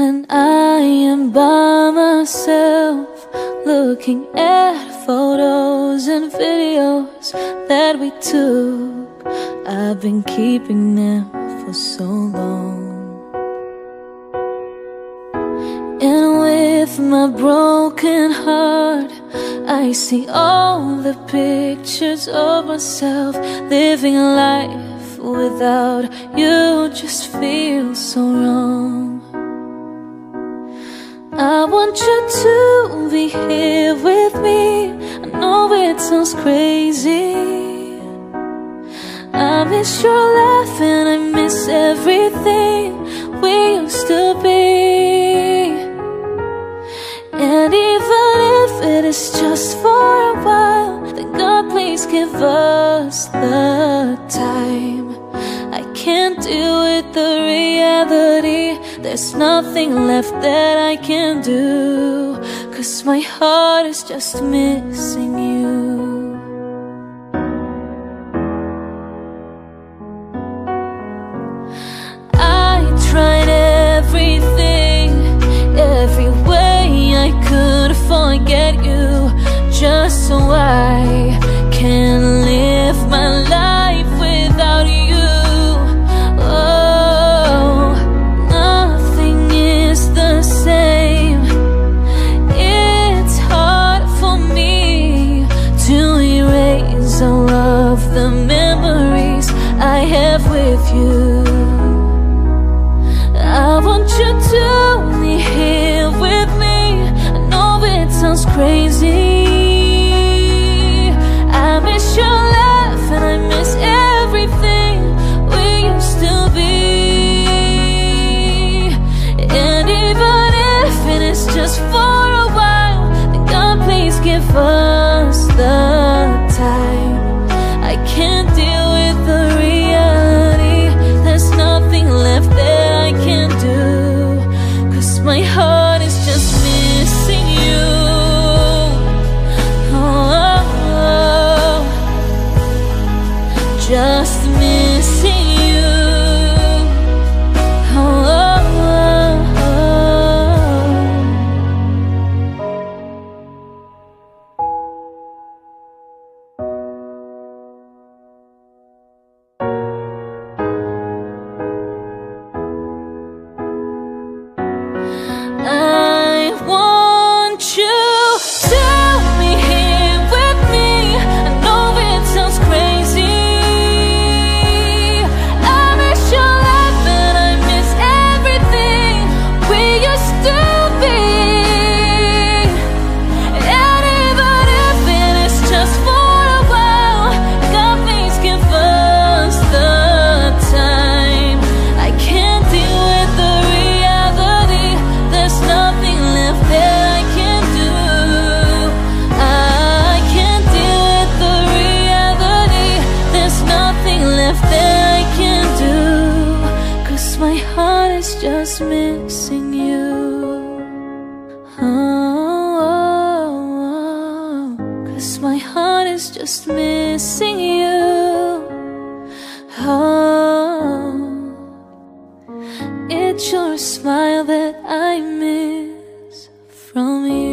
When I am by myself, looking at photos and videos that we took, I've been keeping them for so long. And with my broken heart, I see all the pictures of myself living life without you. Just feels so wrong. I want you to be here with me. I know it sounds crazy. I miss your laugh and I miss everything we used to be. And even if it is just for a while, then God, please give us the time. I can't deal with the reality. There's nothing left that I can do, 'cause my heart is just missing you. I tried everything, every way I could forget you, just so I can live my life without you. All of the memories I have with you, I want you to be here with me. I know it sounds crazy. I miss your laugh and I miss everything we used to be. And even if it is just for a while, then God, please give us the time. I can't deal with the reality. There's nothing left that I can do, 'cause my heart is just missing you. Oh, just missing you. Just missing you. Oh, 'cause my heart is just missing you. Oh, it's your smile that I miss from you.